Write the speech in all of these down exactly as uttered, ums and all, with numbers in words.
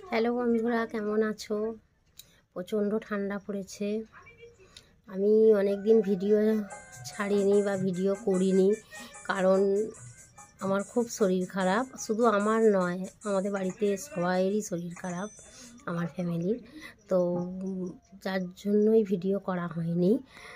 Hello বন্ধুরা, কেমন আছো? প্রচণ্ড ঠান্ডা পড়েছে। আমি অনেক দিন ভিডিও ছাড়িনি বা ভিডিও করিনি, কারণ আমার খুব শরীর খারাপ। শুধু আমার নয়, আমাদের বাড়িতে সবাইয়েরই শরীর খারাপ, আমার ফ্যামিলির। তো যার জন্যই ভিডিও করা হয়নি।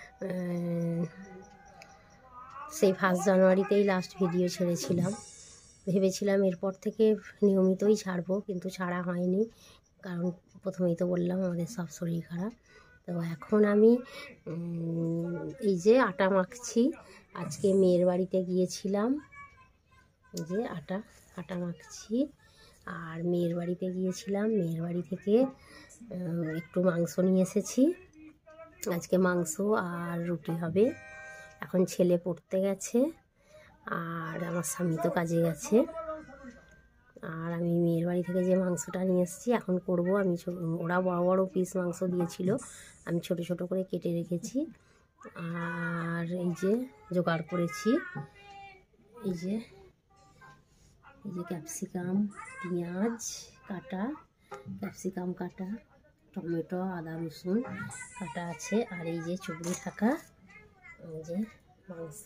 সেই ফার্স্ট জানুয়ারিতেই লাস্ট ভিডিও ছেড়েছিলাম। ভেবেছিলাম এরপর থেকে নিয়মিতই ছাড়বো, কিন্তু ছাড়া হয়নি, কারণ প্রথমেই তো বললাম আমাদের সব শরীর খারাপ। তো এখন আমি এই যে আটা মাখছি। আজকে মেয়ের বাড়িতে গিয়েছিলাম, এই যে আটা আটা মাখছি। আর মেয়ের বাড়িতে গিয়েছিলাম, মেয়ের বাড়ি থেকে একটু মাংস নিয়ে এসেছি। আজকে মাংস আর রুটি হবে। এখন ছেলে পড়তে গেছে, আর আমার স্বামী তো কাজে গেছে। আর আমি মেয়ের বাড়ি থেকে যে মাংসটা নিয়ে এসেছি এখন করব। আমি ওরা বড় বড় পিস মাংস দিয়েছিল, আমি ছোট ছোট করে কেটে রেখেছি। আর এই যে জোগাড় করেছি, এই যে এই যে ক্যাপসিকাম, পেঁয়াজ কাটা, ক্যাপসিকাম কাটা, টমেটো, আদা রসুন কাটা আছে। আর এই যে চুবড়ি থাকা এই যে মাংস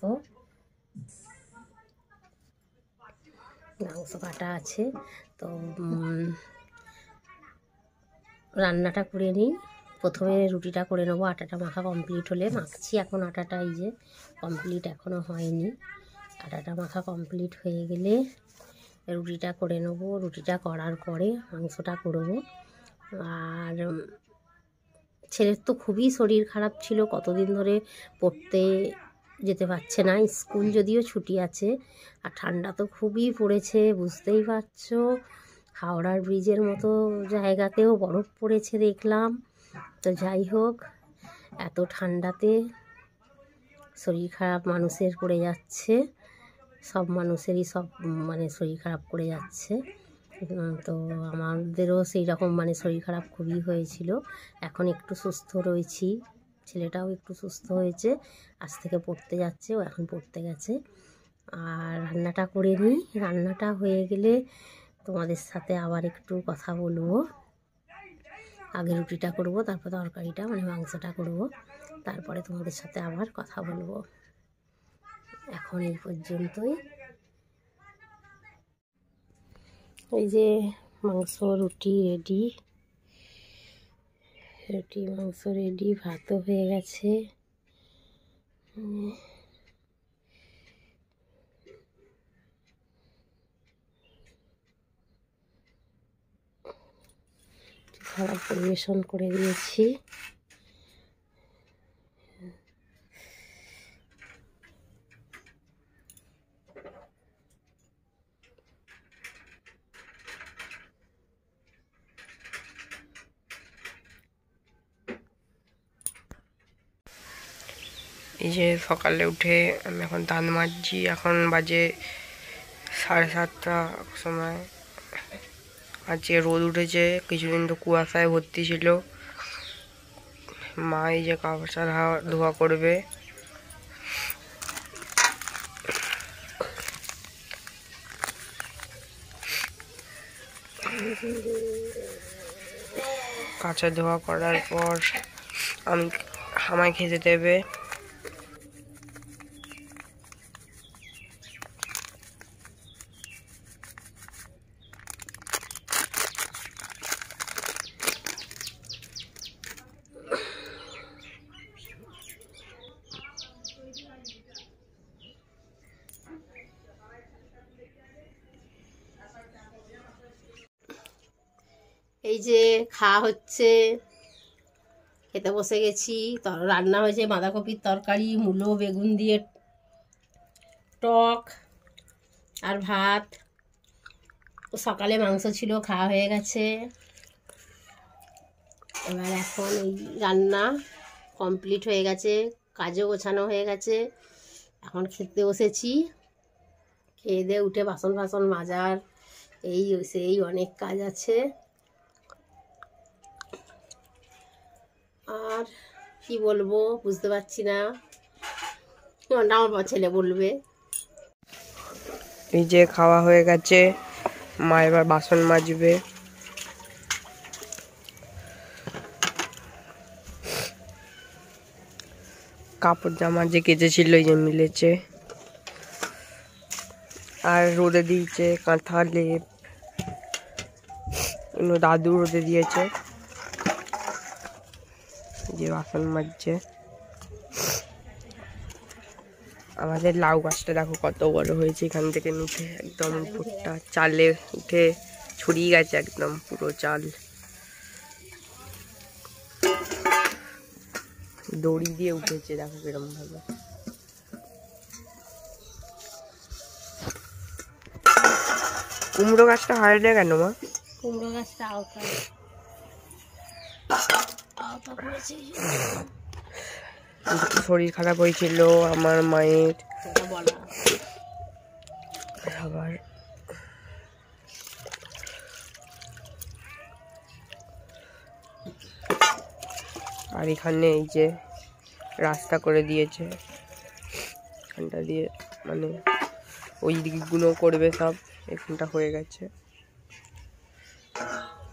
মাংস কাটা আছে। তো রান্নাটা করে নিই। প্রথমে রুটিটা করে নেবো। আটাটা মাখা কমপ্লিট হলে, মাখছি এখন আটাটা, এই যে কমপ্লিট এখনও হয়নি। আটাটা মাখা কমপ্লিট হয়ে গেলে রুটিটা করে নেবো। রুটিটা করার পরে মাংসটা করবো। আর ছেলের তো খুবই শরীর খারাপ ছিল, কতদিন ধরে পড়তে যেতে পারছে না। স্কুল যদিও ছুটি আছে, আর ঠান্ডা তো খুবই পড়েছে, বুঝতেই পারছো। হাওড়ার ব্রিজের মতো জায়গাতেও বরফ পড়েছে দেখলাম। তো যাই হোক, এত ঠান্ডাতে শরীর খারাপ মানুষের পড়ে যাচ্ছে, সব মানুষেরই সব মানে শরীর খারাপ করে যাচ্ছে। তো আমাদেরও সেই রকম মানে শরীর খারাপ খুবই হয়েছিল। এখন একটু সুস্থ রয়েছি, ছেলেটাও একটু সুস্থ হয়েছে, আজ থেকে পড়তে যাচ্ছে, ও এখন পড়তে গেছে। আর রান্নাটা করে নিই। রান্নাটা হয়ে গেলে তোমাদের সাথে আবার একটু কথা বলবো। আগে রুটিটা করব, তারপর তরকারিটা মানে মাংসটা করব, তারপরে তোমাদের সাথে আবার কথা বলবো। এখন এই পর্যন্তই। এই যে মাংস রুটি রেডি, রুটি মাংস রেডি, ভাতও হয়ে গেছে। খাবার পরিবেশন করে দিয়েছি। এই যে সকালে উঠে আমি এখন দাঁত মাজছি। এখন বাজে সাড়ে সাতটা সময়। আজকে রোদ উঠেছে, কিছুদিন তো কুয়াশায় ভর্তি ছিল। মা এই যে কাপড় ধোয়া করবে। কাঁচা ধোয়া করার পর আমি আমায় খেতে দেবে। এই যে খাওয়া হচ্ছে, খেতে বসে গেছি। রান্না হয়েছে বাঁধাকপির তরকারি, মূলো বেগুন দিয়ে টক আর ভাত। সকালে মাংস ছিল, খাওয়া হয়ে গেছে। এবার এখন এই রান্না কমপ্লিট হয়ে গেছে, কাজও গোছানো হয়ে গেছে। এখন খেতে বসেছি। খেয়ে দিয়ে উঠে বাসন ফাসন মাজার এই সেই অনেক কাজ আছে। আর কি বলবো বুঝতে পারছি না, আমার ছেলে বলবে। এই যে খাওয়া হয়ে গেছে, মা এবার বাসন মাজবে। কাপড় জামা যে কেচেছিল এই যে মিলেছে। আর রোদে দিয়েছে কাঁথা লেপ, দাদু রোদে দিয়েছে। যে বাসন মাজছে। আমাদের লাউ গাছটা দেখো কত বড় হয়েছে, এখান থেকে উঠে একদম উপরটা চালে উঠে ছড়িয়ে গেছে একদম পুরো চাল। দড়ি দিয়ে উঠেছে দেখো কিরম ভাবে। কুমড়ো গাছটা হয় না কেন মা? কুমড়ো গাছটা আওতা আওতা পড়েছে। শরীর খারাপ হয়েছিল আমার মায়ের, বলা আবার আর এখানে এই যে রাস্তা করে দিয়েছে, এখানটা দিয়ে মানে ওই দিকগুলো করবে সব, এখানটা হয়ে গেছে।